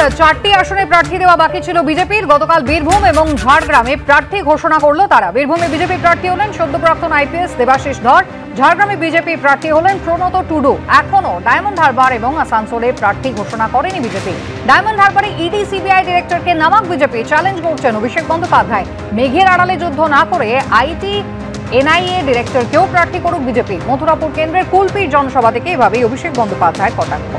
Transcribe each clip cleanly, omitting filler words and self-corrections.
4টি আসনে প্রার্থী দেওয়া বাকি ছিল বিজেপির। গতকাল বীরভূম এবং ঝাড়গ্রামে প্রার্থী ঘোষণা করলো তারা। বীরভূমে বিজেপি প্রার্থী হলেন সদ্য প্রাক্তন আইপিএস দেবাশিস ধর। ঝাড়গ্রামে বিজেপি প্রার্থী হলেন প্রণত টুডু। এখনো ডায়মন্ড হারবার এবং আসানসোলে প্রার্থী ঘোষণা করেনি বিজেপি। ডায়মন্ড হারবারে ইডি সিবিআই ডিরেক্টরকে নামাক বিজেপি চ্যালেঞ্জ করছেন অভিষেক বন্দ্যোপাধ্যায়। মেঘের আড়ালে যুদ্ধ না করে আইটি এনআইএ ডিরেক্টরকেও প্রার্থী করুক বিজেপি। মথুরাপুর কেন্দ্রের কুলপির জনসভা থেকে এভাবেই অভিষেক বন্দ্যোপাধ্যায় কটাক্ষ।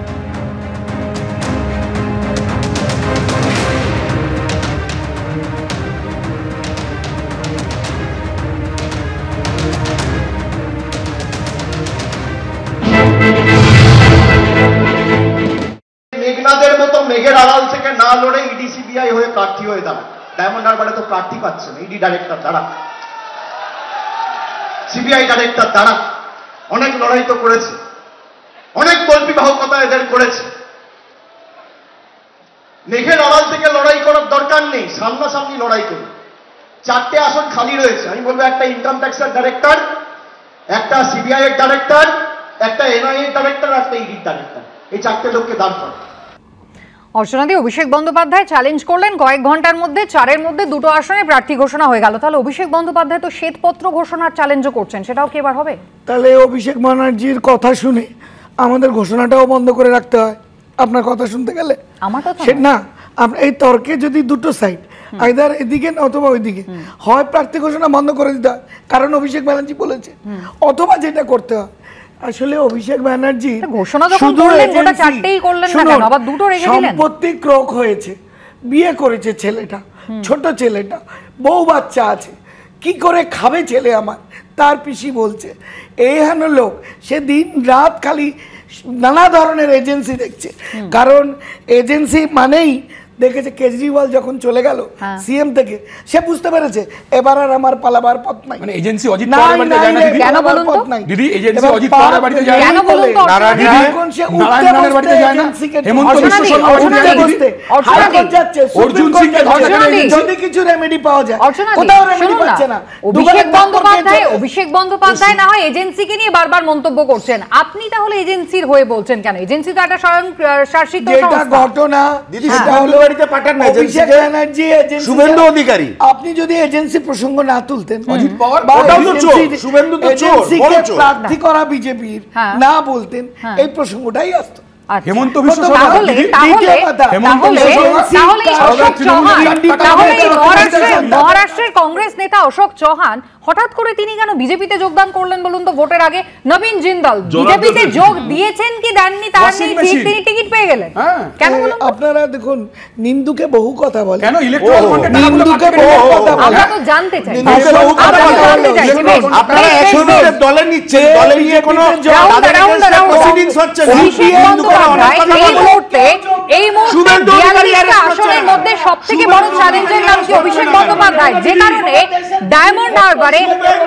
মেঘনাদের মতো মেঘের আড়াল থেকে না লড়ে ইডি সিবিআই হয়ে প্রার্থী হয়ে দাঁড়ায়। ডায়মন্ড হারবারে তো প্রার্থী পাচ্ছে না, ইডি ডাইরেক্টর দ্বারা, সিবিআই ডাইরেক্টর দ্বারা অনেক লড়াই তো করেছে, অনেক বলবিবাহকতা এদের করেছে। মেঘের আড়াল থেকে লড়াই করার দরকার নেই, সামনাসামনি লড়াই করুন। 4টে আসন খালি রয়েছে। আমি বলবো একটা ইনকাম ট্যাক্সের ডাইরেক্টর, একটা সিবিআই এর ডাইরেক্টর, একটা এনআইএ ডাইরেক্টর, একটা ইডি ডাইরেক্টর। এই 4টে লোককে দাঁড় করা। অর্চনাদি, অভিষেক বন্দ্যোপাধ্যায় চ্যালেঞ্জ করলেন কয়েক ঘন্টার মধ্যে 4-এর মধ্যে 2টো আসনে প্রার্থী ঘোষণা হয়ে গেল। তাহলে অভিষেক বন্দ্যোপাধ্যায় তো শ্বেতপত্র ঘোষণার চ্যালেঞ্জও করছেন, সেটাও কি এবার হবে? তাহলে অভিষেক ব্যানার্জির কথা শুনে আমাদের ঘোষণাটাও বন্ধ করে রাখতে হয়। আপনার কথা শুনতে গেলে আমার কথা না, এই তর্কে যদি দুটো সাইড আইদার এদিকে অথবা ওইদিকে হয়, প্রার্থী ঘোষণা বন্ধ করে দিতে হয় কারণ অভিষেক ব্যানার্জি বলেছে, অথবা যেটা করতে হয় আসলে অভিষেক ব্যানার্জি ঘোষণা যখন করলেন গোটা 4টেই করলেন না কেন, আবার 2টো রেখে দিলেন? সম্পত্তি ক্রোক হয়েছে, বিয়ে করেছে ছেলেটা, ছোট ছেলেটা, বউ বাচ্চা আছে, কি করে খাবে ছেলে আমার, তার পিসি বলছে। এই হেন লোক সে দিন রাত খালি নানা ধরনের এজেন্সি দেখছে, কারণ এজেন্সি মানেই দেখেছে কেজরিওয়াল যখন চলে গেল সিএম থেকে, সে বুঝতে পেরেছে এবার আর আমার পালাবার পথ নাই। মানে এজেন্সি অজিত পাওয়ারের বাড়িতে যায় না দিদি? কেন বলুন তো দিদি, এজেন্সি অজিত পাওয়ারের বাড়িতে যায় না? কেন বলুন তো? এখন সে নারায়ণের বাড়িতে যায় না? হেমন্ত বিশ্ব শর্মা বাড়িতে যায় না দিদি? হাইকোর্ট যাচ্ছে, অর্জুন সিংকে ধরে যদি কিছু রেমেডি পাওয়া যায়, কোথাও রেমেডি পাচ্ছে না। অভিষেক বন্দ্যোপাধ্যায় না হয় এজেন্সিকে নিয়ে বারবার মন্তব্য করছেন, আপনি তাহলে এজেন্সির হয়ে বলছেন কেন? এজেন্সি তো একটা স্বয়ং শাসিত সংস্থা। ঘটনা দিদি, সেটা হলো বাড়িতে পাঠান না অভিষেক ব্যানার্জি এজেন্সি, শুভেন্দু অধিকারী। আপনি যদি এজেন্সি প্রসঙ্গ না তুলতেন, অজিত পাওয়ার ওটাও তো চোর, শুভেন্দু তো চোর, বড় চোর, প্রার্থী করা বিজেপির না বলতেন, এই প্রসঙ্গটাই আসতো। হেমন্ত বিশ্ব শর্মা মহারাষ্ট্রের কংগ্রেস নেতা অশোক চৌহান হঠাৎ করে তিনি কেন বিজেপিতে যোগদান করলেন বলুন তো? ভোটের আগে নবীন জিন্দাল বিজেপিতে যোগ দিয়েছেন কি দেননি তার নিয়ে তিনি টিকিট পেয়ে গেলেন কেন বলুন? আপনারা দেখুন, নিন্দুকে বহু কথা বলে, কেন ইলেকট্রাল বন্ডে নিন্দুকে বহু কথা বলে, আমরা তো জানতে চাই। আপনারা একজনের দলে নিচ্ছেন, দলে নিয়ে কোনো প্রসিডিংস হচ্ছে না। এই মুহূর্তে 42টা আসনের মধ্যে সবথেকে বড় চ্যালেঞ্জের নাম কি অভিষেক বন্দ্যোপাধ্যায়, যে কারণে ডায়মন্ড হারবারে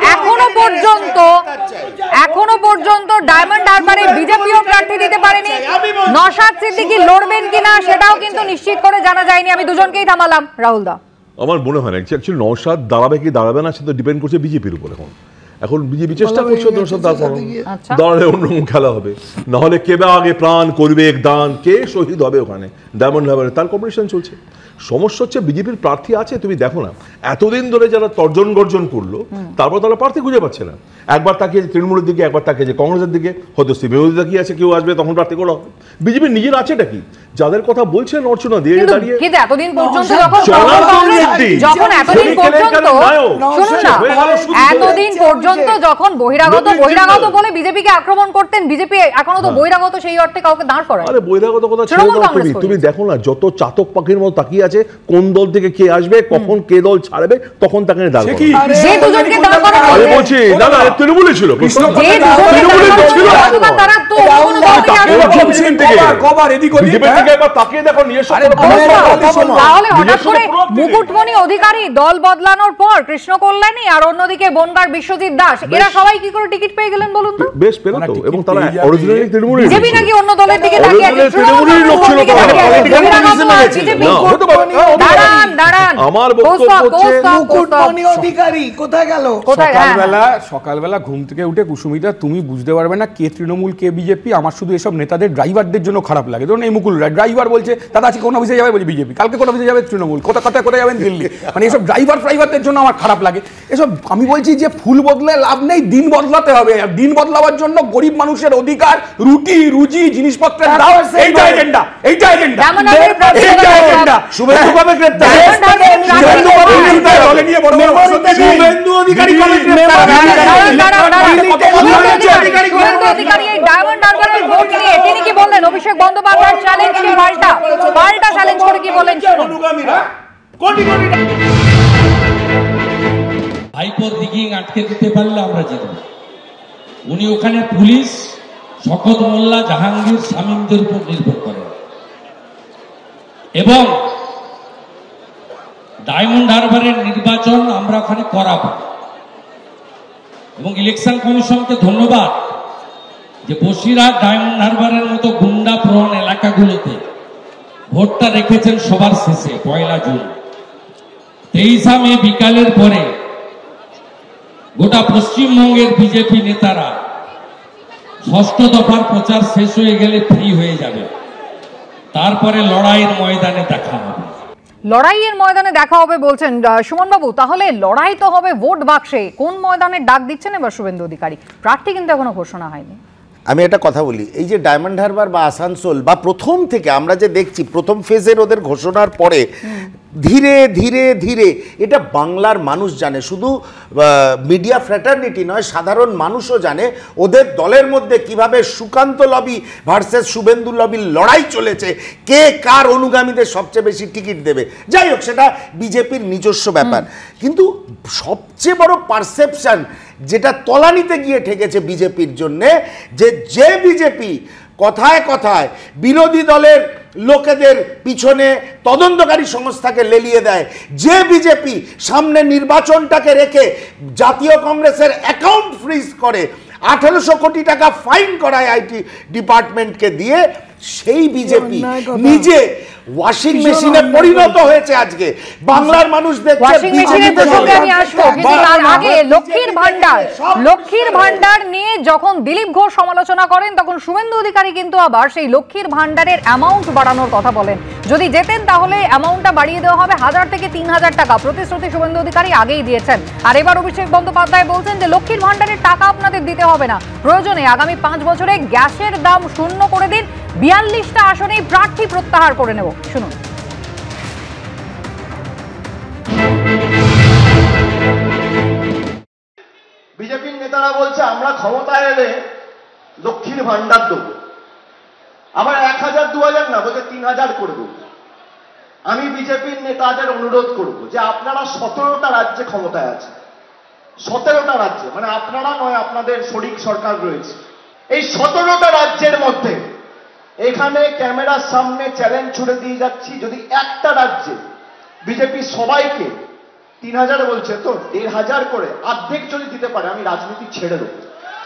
এখনো পর্যন্ত ডায়মন্ড হারবারে বিজেপিও প্রার্থী দিতে পারেনি। নওশাদ সিদ্দিকী লড়বেন কিনা সেটাও কিন্তু নিশ্চিত করে জানা যায়নি। আমি দুজনকেই থামালাম। রাহুল দা, আমার মনে হয় না অ্যাকচুয়ালি নওশাদ দাঁড়াবে কি দাঁড়াবে না সেটা ডিপেন্ড করছে বিজেপির উপর। এখন বিজেপি চেষ্টা করছে নওশাদ দাঁড়ালে অন্যরকম খেলা হবে, নাহলে কে বা আগে প্রাণ করবে দান, কে শহীদ হবে ওখানে ডায়মন্ড হারবারে, তার কম্পিটিশন চলছে। সমস্যা হচ্ছে বিজেপির প্রার্থী আছে, তুমি দেখো না এতদিন ধরে যারা তর্জন গর্জন করলো তারপর তারা প্রার্থী খুঁজে পাচ্ছে না। একবার তাকিয়েছে তৃণমূলের দিকে, একবার তাকিয়েছে কংগ্রেসের দিকে, হয়তো বিরোধী তাকিয়ে আছে কেউ আসবে তখন প্রার্থী করা হবে। বিজেপি নিজের আছেটা কি, যাদের কথা বলছেন অর্চনা দিয়ে দাঁড়িয়ে কিন্তু এতদিন পর্যন্ত যখন বহিরাগত বলে বিজেপিকে আক্রমণ করতেন, বিজেপি এখনো তো বহিরাগত সেই অর্থে কাউকে দাঁড় করায়। আরে বহিরাগত কথা ছেড়ে দাও তুমি দেখো না যত চাতক পাখির মতো তাকিয়ে আছে কোন দল থেকে কে আসবে, কখন কে দল ছাড়বে, তখন তাকে দাঁড় করাবে। বলছি না না তৃণমূলে ছিল, মুকুটমণি অধিকারী দল বদলানোর পর কৃষ্ণ কল্যাণী আর অন্যদিকে বনগাঁর বিশ্বজিৎ দাস, এরা সবাই কি করে টিকিট পেয়ে গেলেন বলুন তো? বেশ পেল তো, এবং তারা অরিজিনালি তৃণমূলের, বিজেপি নাকি অন্য দলের দিকে তাকিয়ে আছে। দাঁড়ান, আমার বক্তব্য হচ্ছে মুকুটমণি অধিকারী কোথায় গেল? সকালবেলা ঘুম থেকে উঠে কুসুমিতা তুমি বুঝতে পারবে না কে তৃণমূল কে বিজেপি। আমার শুধু এসব নেতাদের ড্রাইভারদের জন্য খারাপ লাগে। ধরুন এই মুকুল রায় ড্রাইভার বলছে দাদা আজকে কোন অফিসে যাবে, বলছে বিজেপি, কালকে কোন অফিসে যাবে তৃণমূল, কোথায় যাবেন দিল্লি। মানে এসব ড্রাইভারদের জন্য আমার খারাপ লাগে। এসব আমি বলছি যে ফুল বদলে লাভ নেই, দিন বদলাতে হবে। আর দিন বদলাবার জন্য গরিব মানুষের অধিকার, রুটি রুজি জিনিসপত্রের দাম, এইটা এজেন্ডা, এইটা এজেন্ডা, এইটা এজেন্ডা। শুভেন্দু কবে গ্রেপ্তার? শুভেন্দু কবে গ্রেপ্তার? দলে নিয়ে বড় বড় শুভেন্দু অধিকারী কবে গ্রেপ্তার? তিনি কি বললেন? অভিষেক বন্দ্যোপাধ্যায় চ্যালেঞ্জকে পাল্টা চ্যালেঞ্জ করে কি বলেন? হাইপোর দিঘি আটকে দিতে পারলে আমরা জিতব। উনি ওখানে পুলিশ শকত মোল্লা, জাহাঙ্গীর, শামীমদের উপর নির্ভর করেন এবং ডায়মন্ড হারবারের নির্বাচন আমরা ওখানে করাবো। এবং ইলেকশন কমিশনকে ধন্যবাদ যে বসিরহাট, ডায়মন্ড হারবারের মতো গুন্ডা প্রবণ এলাকাগুলোতে ভোটটা রেখেছেন সবার শেষে 1 জুন। 23 মে বিকালের পরে গোটা পশ্চিমবঙ্গের বিজেপি নেতারা 6ষ্ঠ দফার প্রচার শেষ হয়ে গেলে ফ্রি হয়ে যাবে, তারপরে লড়াইয়ের ময়দানে দেখা হবে। লড়াইয়ের ময়দানে দেখা হবে বলছেন সুমন বাবু। তাহলে লড়াই তো হবে ভোট বাক্সে। কোন ময়দানে ডাক দিচ্ছেন এবার শুভেন্দু অধিকারী? প্রার্থী কিন্তু এখনো ঘোষণা হয়নি। আমি একটা কথা বলি, এই যে ডায়মন্ড হারবার বা আসানসোল বা প্রথম থেকে আমরা যে দেখছি প্রথম ফেজের ওদের ঘোষণার পরে ধীরে ধীরে ধীরে এটা বাংলার মানুষ জানে, শুধু মিডিয়া ফ্র্যাটার্নিটি নয়, সাধারণ মানুষও জানে ওদের দলের মধ্যে কিভাবে সুকান্ত লবি ভার্সেস শুভেন্দু লবির লড়াই চলেছে, কে কার অনুগামীদের সবচেয়ে বেশি টিকিট দেবে। যাই হোক, সেটা বিজেপির নিজস্ব ব্যাপার। কিন্তু সবচেয়ে বড় পারসেপশন যেটা তলানিতে গিয়ে ঠেকেছে বিজেপির জন্যে, যে বিজেপি কথায় কথায় বিরোধী দলের লোকেদের পিছনে তদন্তকারী সংস্থাকে লেলিয়ে দেয়, যে বিজেপি সামনে নির্বাচনটাকে রেখে জাতীয় কংগ্রেসের অ্যাকাউন্ট ফ্রিজ করে 1800 কোটি টাকা ফাইন করায় আইটি ডিপার্টমেন্টকে দিয়ে, সেই বিজেপি নিজে ওয়াশিং মেশিনে পরিণত হয়েছে। আজকে বাংলার মানুষ দেখছে লক্ষ্মীর ভান্ডার নিয়ে যখন দিলীপ ঘোষ সমালোচনা করেন, তখন শুভেন্দু অধিকারী কিন্তু আবার সেই লক্ষ্মীর ভান্ডারের অ্যামাউন্ট বাড়ানোর কথা বলেন। যদি যেতেন তাহলে অ্যামাউন্টটা বাড়িয়ে দেওয়া হবে 1000 থেকে 3000 টাকা। প্রতিশ্রুতি শুভেন্দু অধিকারী আগেই দিয়েছেন। আর এবার অভিষেক বন্দ্যোপাধ্যায় বলছেন যে লক্ষ্মীর ভান্ডারের টাকা আপনাদের দিতে হবে না, প্রয়োজনে আগামী 5 বছরে গ্যাসের দাম 0 করে দিন, 42টা আসনেই প্রার্থী প্রত্যাহার করে নেব। শুনুন। বিজেপির নেতারা বলছে আমরা ক্ষমতায় এলে লক্ষ্মীর ভান্ডার দেবো, আবার 1000 2000 না, বলছে 3000 করবো। আমি বিজেপির নেতাদের অনুরোধ করব যে আপনারা 17টা রাজ্যে ক্ষমতায় আছে, 17টা রাজ্যে, মানে আপনারা নয়, আপনাদের শরিক সরকার রয়েছে। এই 17টা রাজ্যের মধ্যে এখানে ক্যামেরার সামনে চ্যালেঞ্জ ছুড়ে দিয়ে যাচ্ছি, যদি একটা রাজ্যে বিজেপি সবাইকে 3000 বলছে তো 1500 করে অর্ধেক যদি দিতে পারে, আমি রাজনীতি ছেড়ে দেব।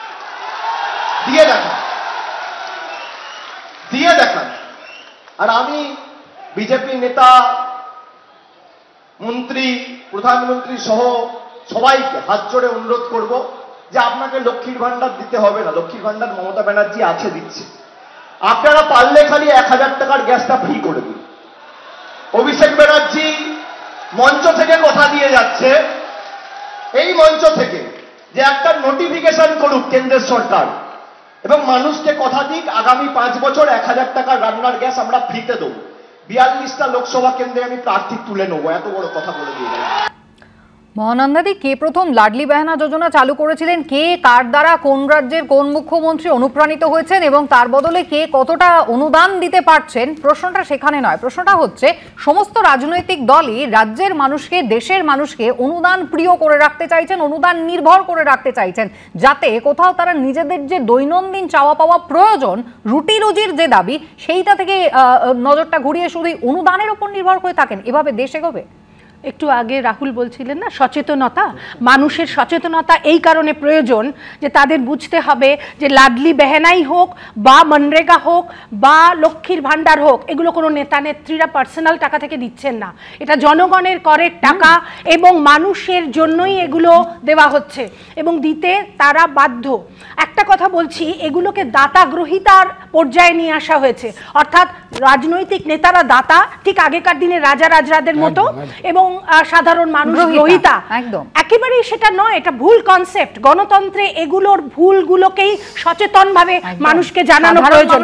দিয়ে দেখান। আর আমি বিজেপি নেতা, মন্ত্রী, প্রধানমন্ত্রী সহ সবাইকে হাত জোড়ে অনুরোধ করব যে আপনাকে লক্ষ্মীর ভান্ডার দিতে হবে না। লক্ষ্মীর ভান্ডার মমতা ব্যানার্জি আছে, দিচ্ছে। আপনারা পারলে খালি 1000 টাকার গ্যাসটা ফ্রি করে দিন। অভিষেক ব্যানার্জি মঞ্চ থেকে কথা দিয়ে যাচ্ছে, এই মঞ্চ থেকে, যে একটা নোটিফিকেশন করুক কেন্দ্রের সরকার এবং মানুষকে কথা দিক আগামী 5 বছর 1000 টাকার রান্নার গ্যাস আমরা ফ্রিতে দেবো। 42টা লোকসভা কেন্দ্রে আমি প্রার্থী তুলে নেবো, এত বড় কথা বলে দিয়ে। মহানন্দাদি, কে প্রথম লাডলি বেহানা যোজনা চালু করেছিলেন, কে কার দ্বারা কোন রাজ্যের কোন মুখ্যমন্ত্রী অনুপ্রাণিত হয়েছেন এবং তার বদলে কে কতটা অনুদান দিতে পারছেন, প্রশ্নটা সেখানে নয়। প্রশ্নটা হচ্ছে সমস্ত রাজনৈতিক দলই রাজ্যের মানুষকে, দেশের মানুষকে অনুদান প্রিয় করে রাখতে চাইছেন, অনুদান নির্ভর করে রাখতে চাইছেন, যাতে কোথাও তারা নিজেদের যে দৈনন্দিন চাওয়া পাওয়া প্রয়োজন, রুটি রুজির যে দাবি, সেইটা থেকে নজরটা ঘুরিয়ে শুধু অনুদানের উপর নির্ভর করে থাকেন। এভাবে দেশ এগোবে? একটু আগে রাহুল বলছিলেন না সচেতনতা, মানুষের সচেতনতা এই কারণে প্রয়োজন যে তাদের বুঝতে হবে যে লাডলি বেহেনাই হোক বা মনরেগা হোক বা লক্ষ্মীর ভাণ্ডার হোক, এগুলো কোনো নেতা নেত্রীরা পার্সোনাল টাকা থেকে দিচ্ছেন না, এটা জনগণের করের টাকা এবং মানুষের জন্যই এগুলো দেওয়া হচ্ছে এবং দিতে তারা বাধ্য। একটা কথা বলছি, এগুলোকে দাতা গ্রহীতার পর্যায়ে নিয়ে আসা হয়েছে, অর্থাৎ রাজনৈতিক নেতারা দাতা ঠিক আগেকার দিনে রাজা রাজরাদের মতো এবং সাধারণ মানুষ গ্রহীতা। একেবারেই সেটা নয়, এটা ভুল কনসেপ্ট। গণতন্ত্রে এগুলোর ভুলগুলোকেই সচেতনভাবে মানুষকে জানানো প্রয়োজন।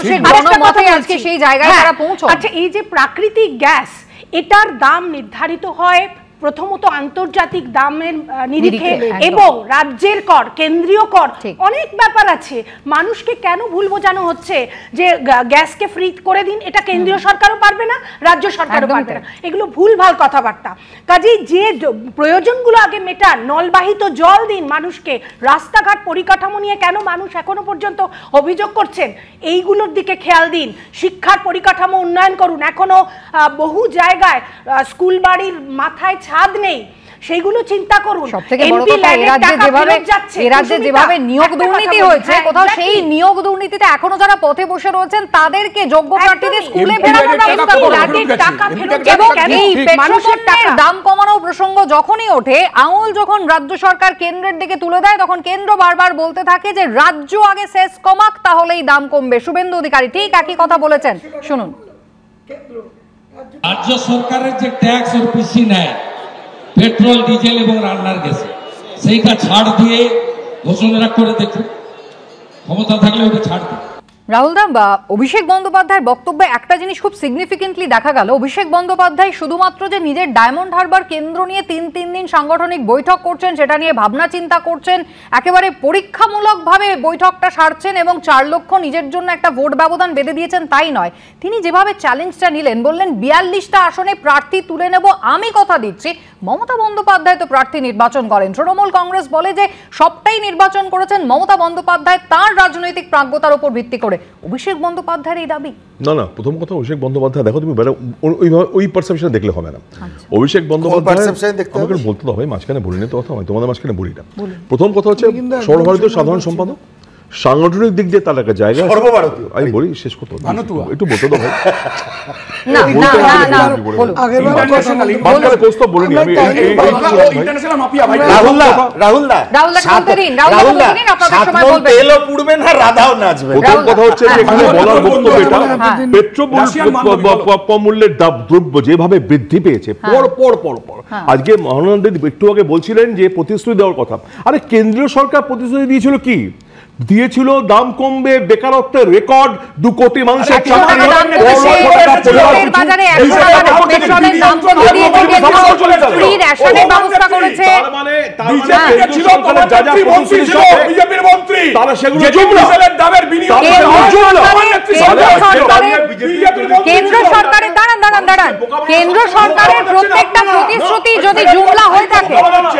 আচ্ছা, এই যে প্রাকৃতিক গ্যাস, এটার দাম নির্ধারিত হয় প্রথমত আন্তর্জাতিক দামের নিরিখে এবং রাজ্যের কর, কেন্দ্রীয় কর, অনেক ব্যাপার আছে। মানুষকে কেন ভুল বোঝানো হচ্ছে যে গ্যাসকে ফ্রি করে দিন, এটা কেন্দ্রীয় সরকারও পারবে না, রাজ্য সরকারও পারবে না, এগুলো ভুলভাল কথাবার্তা। কাজেই যে প্রয়োজনগুলো আগে মেটান, নলবাহিত জল দিন মানুষকে, রাস্তাঘাট পরিকাঠামো নিয়ে কেন মানুষ এখনো পর্যন্ত অভিযোগ করছেন, এইগুলোর দিকে খেয়াল দিন। শিক্ষার পরিকাঠামো উন্নয়ন করুন, এখনো বহু জায়গায় স্কুল বাড়ির মাথায় ছাদ নেই, সেইগুলো চিন্তা করুন। সবথেকে বড় কথা, এই রাজ্যে যেভাবে নিয়োগ দুর্নীতি হয়েছে, কোথাও সেই নিয়োগ দুর্নীতিতে এখনো যারা পথে বসে রয়েছেন তাদেরকে যোগ্য প্রার্থীদের স্কুলে ফেরানোর ব্যবস্থা করুন। এবং এই পেট্রোপণ্যের দাম কমানোর প্রসঙ্গ যখনই ওঠে, আঙুল যখন রাজ্য সরকার কেন্দ্রের দিকে তুলে দেয়, তখন কেন্দ্র বারবার বলতে থাকে যে রাজ্য আগে সেস কমাক, তাহলেই দাম কমবে। শুভেন্দু অধিকারী ঠিক একই কথা বলেছেন, শুনুন। রাজ্য সরকারের যে ট্যাক্স ওর পিসি নেয় পেট্রোল, ডিজেল এবং রান্নার গ্যাসে, সেইটা ছাড় দিয়ে ঘোষণা করে দেখুন, ক্ষমতা থাকলে ওটা ছাড় দিন। রাহুল দা, অভিষেক বন্দ্যোপাধ্যায়ের বক্তব্যে একটা জিনিস খুব সিগনিফিকেন্টলি দেখা গেল। অভিষেক বন্দ্যোপাধ্যায় শুধুমাত্র যে নিজের ডায়মন্ড হারবার কেন্দ্র নিয়ে তিন দিন সাংগঠনিক বৈঠক করছেন, সেটা নিয়ে ভাবনা চিন্তা করছেন, একেবারে পরীক্ষামূলকভাবে বৈঠকটা সারছেন এবং 4 লক্ষ নিজের জন্য একটা ভোট ব্যবধান বেঁধে দিয়েছেন, তাই নয়। তিনি যেভাবে চ্যালেঞ্জটা নিলেন, বললেন 42টা আসনে প্রার্থী তুলে নেব, আমি কথা দিচ্ছি। মমতা বন্দ্যোপাধ্যায় তো প্রার্থী নির্বাচন করেন, তৃণমূল কংগ্রেস বলে যে সবটাই নির্বাচন করেছেন মমতা বন্দ্যোপাধ্যায় তার রাজনৈতিক প্রাজ্ঞতার উপর ভিত্তি করে। অভিষেক বন্দ্যোপাধ্যায়ের এই দাবি না, প্রথম কথা অভিষেক বন্দ্যোপাধ্যায় দেখো, তুমি ওই পারসেপশন দেখলে হবে না। অভিষেক বন্দ্যোপাধ্যায় আমাকে বলতে হবে, মাঝখানে বলিনি তো কথা, তোমাদের মাঝখানে বলি না। প্রথম কথা হচ্ছে সর্বভারতীয় সাধারণ সম্পাদক, সাংগঠনিক দিক দিয়ে তার একটা জায়গা সর্বভারতীয়। আমি বলি শেষ করতে একটু বলতে দাও ভাই। মূল্যের দ্রব্য যেভাবে বৃদ্ধি পেয়েছে পর আজকে মহানন্দে একটু আগে বলছিলেন যে প্রতিশ্রুতি দেওয়ার কথা। আরে কেন্দ্রীয় সরকার প্রতিশ্রুতি দিয়েছিল কি? দিয়েছিল দাম কমবে, বেকারত্বের রেকর্ড, 2 কোটি মানুষের চাকরি, কেন্দ্র সরকারের দাঁড়ান কেন্দ্র সরকারের প্রত্যেকটা প্রতিশ্রুতি যদি জুমলা হয়ে থাকে,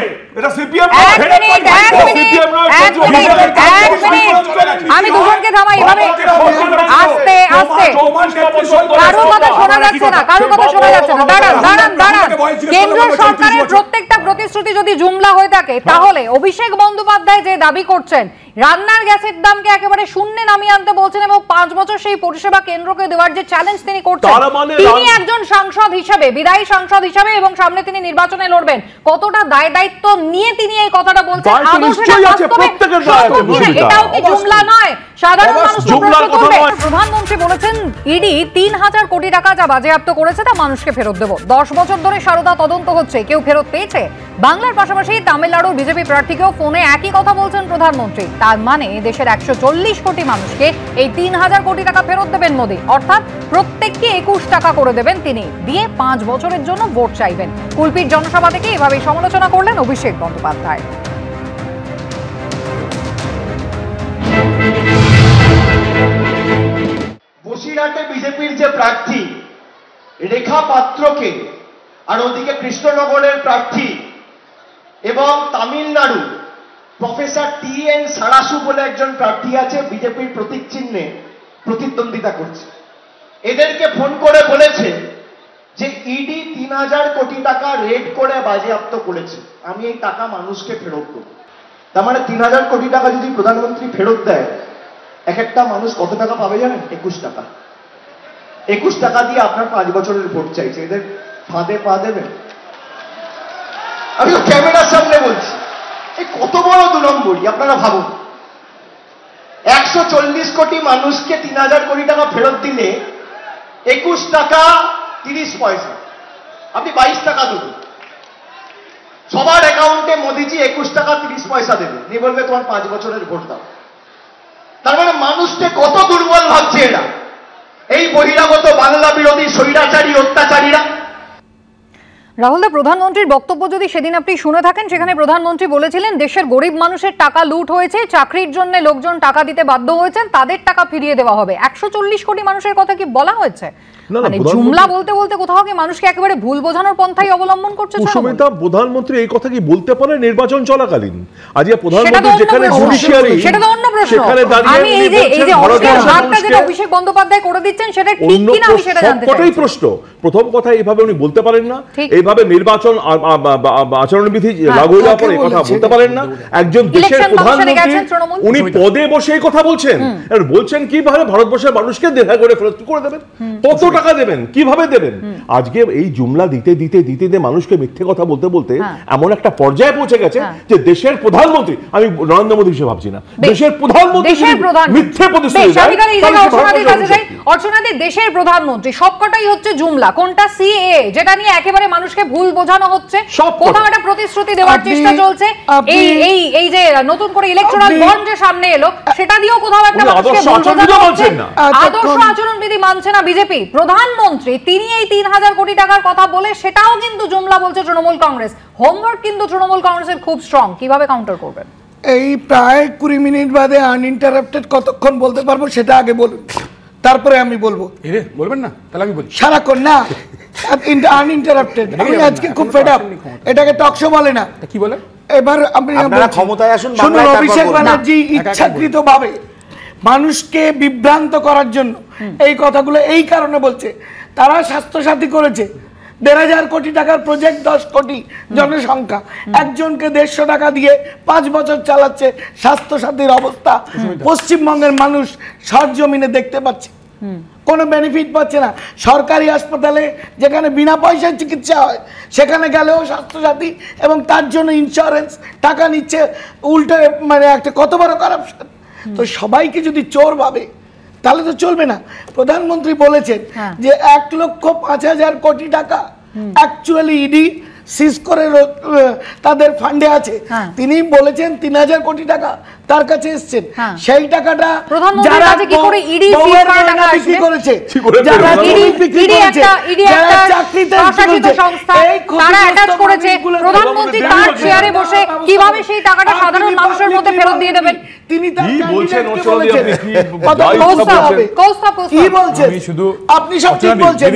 আমি দুজনকে থামাই এভাবে আস্তে আস্তে, কারো কথা শোনা যাচ্ছে না, দাঁড়ান। কেন্দ্র সরকারের প্রত্যেকটা প্রতিশ্রুতি যদি জুমলা হয়ে থাকে, তাহলে অভিষেক বন্দ্যোপাধ্যায় যে দাবি করছেন রান্নার গ্যাসের দামকে একেবারে শূন্যে নামিয়ে আনতে বলছেন এবং 5 বছর সেই পরিষেবা কেন্দ্রকে দেওয়ার যে চ্যালেঞ্জ তিনি করছেন, তিনি একজন সাংসদ হিসেবে, বিদায়ী সাংসদ হিসেবে এবং সামনে তিনি নির্বাচনে লড়বেন, কতটা দায় দায়িত্ব নিয়ে তিনি এই কথাটা বলছেন? এটাও কি জুমলা নয়? সাধারণ মানুষ প্রধানমন্ত্রী বলেছেন ইডি 3000 কোটি টাকা যা বাজেয়াপ্ত করেছে তা মানুষকে ফেরত দেব। 10 বছর ধরে সারদা তদন্ত হচ্ছে, কেউ ফেরত পেয়েছে? বাংলার পাশাপাশি তামিলনাড়ুর বিজেপি প্রার্থীকেও ফোনে একই কথা বলছেন প্রধানমন্ত্রী। তার মানে দেশের 140 কোটি মানুষকে এই 3000 কোটি টাকা ফেরত দেবেন মোদী, অর্থাৎ প্রত্যেককে 21 টাকা করে দেবেন তিনি, দিয়ে 5 বছরের জন্য ভোট চাইবেন। কুলপির জনসভা থেকে এভাবেই সমালোচনা করলেন অভিষেক বন্দ্যোপাধ্যায়। বসিরহাটে বিজেপির যে প্রার্থী রেখা পাত্রকে, আর ওদিকে কৃষ্ণনগরের প্রার্থী এবং তামিলনাড়ু প্রফেসর TN সারাসু বলে একজন প্রার্থী আছে, বিজেপির প্রতীক চিহ্নে প্রতিদ্বন্দ্বিতা করছে। এদেরকে ফোন করে বলেছে যে ইডি 3000 কোটি টাকা রেড করে বাজেয়াপ্ত করেছে, আমি এই টাকা মানুষকে ফেরত দেবো। তার মানে 3000 কোটি টাকা যদি প্রধানমন্ত্রী ফেরত দেয়, এক একটা মানুষ কত টাকা পাবে জানেন? 21 টাকা। 21 টাকা দিয়ে আপনার 5 বছরের ভোট চাইছে, এদের ফাঁদে পা দেবেন? আমি তো ক্যামেরার সামনে বলছি, এই কত বড় 2 নম্বরই আপনারা ভাবুন। 140 কোটি মানুষকে 3000 কোটি টাকা ফেরত দিলে 21 টাকা 30 পয়সা, আপনি 22 টাকা দেবেন। সবার অ্যাকাউন্টে মোদিজি 21 টাকা 30 পয়সা দেবে, নিয়ে বলবে তোমার 5 বছরের ভোট দাও। তার মানে মানুষকে কত দুর্বল ভাবছে এরা, এই বহিরাগত বাংলা বিরোধী স্বৈরাচারী অত্যাচারীরা। রাহুলদা, প্রধানমন্ত্রীর বক্তব্য যদি সেদিন আপনি শুনে থাকেন, সেখানে প্রধানমন্ত্রী বলেছিলেন দেশের গরিব মানুষের টাকা লুট হয়েছে, চাকরির জন্য লোকজন টাকা দিতে বাধ্য হয়েছেন, তাদের টাকা ফিরিয়ে দেওয়া হবে। 140 কোটি মানুষের কথা কি বলা হয়েছে? মানে জুমলা বলতে বলতে কোথাও কি মানুষকে একেবারে ভুল বোঝানোর পন্থাই অবলম্বন করছে? সুমিতা, প্রধানমন্ত্রী এই কথা কি বলতে পারে নির্বাচন চলাকালীন? আজকে প্রধানমন্ত্রী যেখানে জুডিশিয়ারি, সেটা তো অন্য প্রশ্ন। আমি এই যে অস্কার ভাগটা যেটা অভিষেক বন্দ্যোপাধ্যায় করে দিচ্ছেন, সেটা ঠিক কি না আমি সেটা জানতে চাই। সবকটাই প্রশ্ন। প্রথম কথা, এইভাবে উনি বলতে পারেন না, এইভাবে নির্বাচন আচরণবিধি লাগু হওয়ার পর এই কথা বলতে পারেন না। একজন দেশের প্রধানমন্ত্রী উনি পদে বসে এই কথা বলছেন, বলছেন কিভাবে ভারতবর্ষের মানুষকে দেখা করে ফেরত করে দেবেন, কত টাকা দেবেন, কিভাবে দেবেন। আজকে এই জুমলা দিতে দিতে দিতে দিতে মানুষকে মিথ্যে কথা বলতে বলতে এমন একটা পর্যায়ে পৌঁছে গেছে যে দেশের প্রধানমন্ত্রী, আমি নরেন্দ্র মোদী হিসেবে ভাবছি না, দেশের প্রধানমন্ত্রী মিথ্যে প্রতিশ্রুতি দেয়। অর্চনাদি, দেশের প্রধানমন্ত্রী সবকটাই হচ্ছে জুমলা। কোনটা? সিএএ, যেটা নিয়ে একেবারে মানুষকে ভুল বোঝানো হচ্ছে, কোথাও একটা প্রতিশ্রুতি দেওয়ার চেষ্টা চলছে। এই যে নতুন করে ইলেকট্রাল বন্ড যে সামনে এলো, সেটা দিয়েও কোথাও একটা মানুষকে ভুল বোঝানো হচ্ছে। আদর্শ আচরণবিধি মানছে না বিজেপি। প্রধানমন্ত্রী তিনি এই 3000 কোটি টাকার কথা বলে সেটাও কিন্তু জুমলা বলছে তৃণমূল কংগ্রেস। হোমওয়ার্ক কিন্তু তৃণমূল কংগ্রেসের খুব স্ট্রং। কিভাবে কাউন্টার করবেন? এই প্রায় 20 মিনিট বাদে আনইন্টারাপ্টেড কতক্ষণ বলতে পারবো সেটা আগে বলুন, তারপরে আমি বলবো। বলবেন না? তাহলে আমি বলি সারাক্ষণ না, আনইন্টারাপ্টেড। আমি আজকে খুব ফেড আপ। এটাকে টকশো বলে না, কি বলে? এবার আপনারা ক্ষমতায় আসুন। অভিষেক ব্যানার্জি ইচ্ছাকৃতভাবে মানুষকে বিভ্রান্ত করার জন্য এই কথাগুলো এই কারণে বলছে, তারা স্বাস্থ্যসাথী করেছে 1,500 কোটি টাকার প্রজেক্ট, 10 কোটি জনসংখ্যা, একজনকে 150 টাকা দিয়ে 5 বছর চালাচ্ছে। স্বাস্থ্যসাথীর অবস্থা পশ্চিমবঙ্গের মানুষ সরজমিনে দেখতে পাচ্ছে, কোনো বেনিফিট পাচ্ছে না। সরকারি হাসপাতালে যেখানে বিনা পয়সায় চিকিৎসা হয়, সেখানে গেলেও স্বাস্থ্যসাথী এবং তার জন্য ইন্স্যুরেন্স টাকা নিচ্ছে উল্টে। মানে একটা কত বড় কারাপশন। তো সবাইকে যদি চোর ভাবে তাহলে তো চলবে না। প্রধানমন্ত্রী বলেছেন যে 1,05,000 কোটি টাকা অ্যাকচুয়ালি ইডি সিজ করে তাদের ফান্ডে আছে। তিনি বলেছেন 3000 কোটি টাকা তার কাছে এসেছেন। সেই টাকাটা যারা বিক্রি করেছে, যারা চাকরিতে তারা অ্যাটাচ করেছে, প্রধানমন্ত্রী তার চেয়ারে বসে কিভাবে সেই টাকাটা সাধারণ মানুষের মধ্যে ফেরত দিয়ে দেবেন? তিনি তার ক্যান্ডিডেটকে বলেছেন কি বলছেন? আপনি সব ঠিক বলছেন।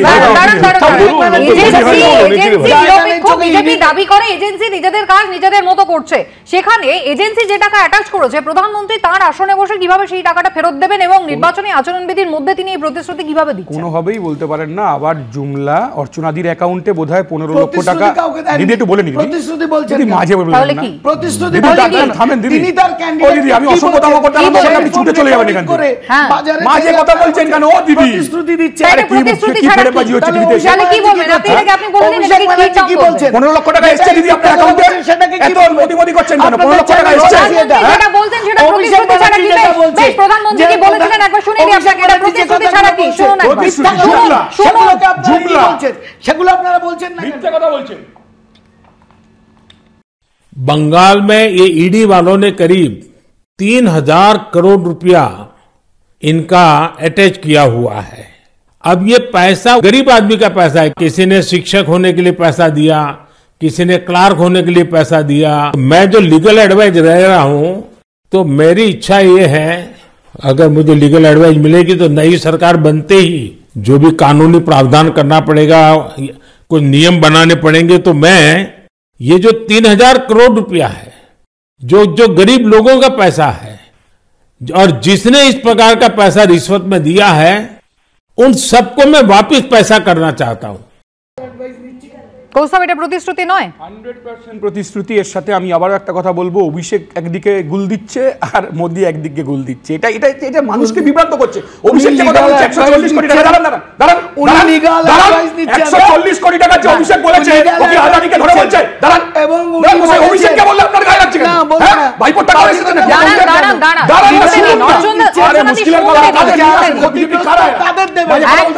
বিজেপি দাবি করে এজেন্সি নিজেদের কাজ নিজেদের মতো করছে, সেখানে এজেন্সি যে টাকা অ্যাটাচ করেছে, প্রধানমন্ত্রী তার আসনে বসে কিভাবে সেই টাকাটা ফেরত দেবেন এবং নির্বাচনী আচরণবিধির মধ্যে তিনি এই প্রতিশ্রুতি কিভাবে দিচ্ছেন? কোনোভাবেই বলতে পারেন না। আবার জুমলা অর্চনাদির অ্যাকাউন্টে বোধহয় 15 লক্ষ টাকা দিদি, একটু বলে নিন। প্রতিশ্রুতি বলছেন মাঝে বলবেন তাহলে কি প্রতিশ্রুতি? থামেন দিদি, তিনি তার ক্যান্ডিডেট দিদি আমি অসংখ্য দাম করতে আপনি ছুটে চলে যাবেন এখান থেকে। মাঝে কথা বলছেন কেন? ও দিদি প্রতিশ্রুতি দিচ্ছে, আরে প্রতিশ্রুতি ছাড়া কি হচ্ছে দিদি? তাহলে কি বলবেন আপনি? এটাকে আপনি বলে দিন, এটা কি বলছেন? 15 লক্ষ টাকা এসেছে দিদি আপনার অ্যাকাউন্টে, সেটাকে কি মোদি করছেন কেন? 15 লক্ষ টাকা এসেছে, যেটা বলছেন সেটা প্রতিশ্রুতি ছাড়া কি? বেশ, প্রধানমন্ত্রী কি বলেছিলেন একবার শুনে নিই আপনাকে। এটা প্রতিশ্রুতি ছাড়া কি? শুনুন একবার, সেগুলো আপনারা বলছেন না, মিথ্যা কথা বলছেন। बंगाल में ये ईडी वालों ने करीब 3,000 करोड़ रुपया इनका अटैच किया हुआ है। अब ये पैसा गरीब आदमी का पैसा है। किसी ने शिक्षक होने के लिए पैसा दिया, किसी ने क्लार्क होने के लिए पैसा दिया। मैं जो लीगल एडवाइस रह रहा हूं, तो मेरी इच्छा ये है अगर मुझे लीगल एडवाइस मिलेगी तो नई सरकार बनते ही जो भी कानूनी प्रावधान करना पड़ेगा, कुछ नियम बनाने पड़ेंगे, तो मैं ये जो 3,000 करोड़ रुपया है, जो गरीब लोगों का पैसा है और जिसने इस प्रकार का पैसा रिश्वत में दिया है, उन सबको मैं वापस पैसा करना चाहता हूं। কৌস্তব, এটা প্রতিশ্রুতি নয়? 100% প্রতিশ্রুতি। এর সাথে আমি আবারও একটা কথা বলবো, অভিষেক একদিকে গুল দিচ্ছে আর মোদি একদিকে গুল দিচ্ছে। এটা এটা এটা মানুষকে বিভ্রান্ত করছে। অভিষেক যে কথা বলছে 140 কোটি টাকা, দাঁড়ান 140 কোটি টাকা যে অভিষেক বলেছে, ওকে আদানিকে ধরে বলছে, দাঁড়ান, এবং অভিষেককে বললে আপনার গায়ে লাগছে কেন? ভাইপোর টাকা এসেছে না, আরে মুশকিলের কথা, তাদের দেবে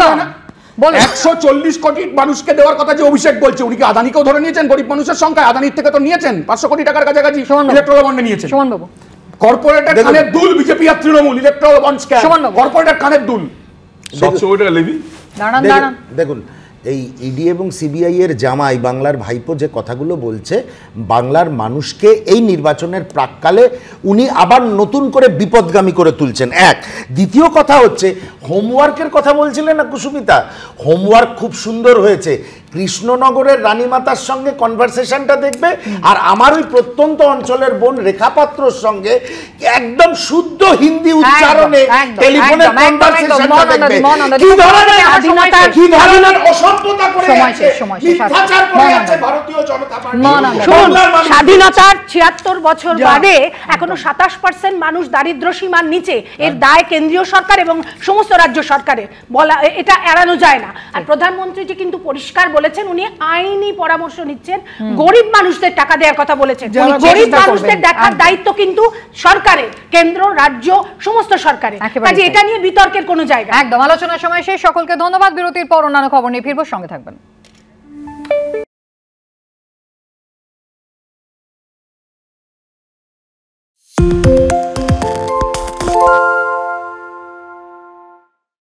140 কোটি মানুষকে দেওয়ার কথা যে অভিষেক বলছে, উনি কি আদানিকেও ধরে নিয়েছেন? গরিব মানুষের সংখ্যা আদানির থেকে তো নিয়েছেন 500 কোটি টাকার কাছাকাছি ইলেকট্রাল বন্ডে নিয়েছেন। সুমন বাবু, কর্পোরেটের কানের দুল বিজেপি আর তৃণমূল, ইলেকট্রাল বন্ড স্ক্যাম, কর্পোরেটের কানের দুল 700 কোটি টাকা লেভি। দাঁড়ান, দেখুন এই ইডি এবং সিবিআই এর জামাই বাংলার ভাইপো যে কথাগুলো বলছে, বাংলার মানুষকে এই নির্বাচনের প্রাককালে উনি আবার নতুন করে বিপদগামী করে তুলছেন। এক, দ্বিতীয় কথা হচ্ছে হোমওয়ার্কের কথা বলছিলেন না কুসুমিতা, হোমওয়ার্ক খুব সুন্দর হয়েছে। কৃষ্ণনগরের রানীমাতার সঙ্গে কনভারসেশনটা দেখবে, আর আমার ওই প্রত্যন্ত অঞ্চলের বোন রেখাপাত্রর সঙ্গে একদম শুদ্ধ হিন্দি উচ্চারণে টেলিফোনের কনভারসেশনটা দেখবে। কি ধরনের অসভ্যতা করে আছে, মিথ্যাচার করে আছে ভারতীয় জনতা পার্টি। স্বাধীনতার 76 বছর বাদে এখনো 27% মানুষ দারিদ্র্য সীমার নিচে। এর দায় কেন্দ্রীয় সরকার এবং সমস্ত রাজ্য সরকারের, বলা এটা এড়ানো যায় না। আর প্রধানমন্ত্রীজি কিন্তু পরিষ্কার বলেছেন উনি আইনি পরামর্শ নিচ্ছেন, গরিব মানুষদের টাকা দেওয়ার কথা বলেছেন। গরিব মানুষদের দেখার দায়িত্ব কিন্তু সরকারের, কেন্দ্র রাজ্য সমস্ত সরকারের, কাজে এটা নিয়ে বিতর্কের কোনো জায়গা। একদম। আলোচনার সময় শেষ, সকলকে ধন্যবাদ। বিরতির পর অন্যান্য খবর নিয়ে ফিরবো, সঙ্গে থাকবেন।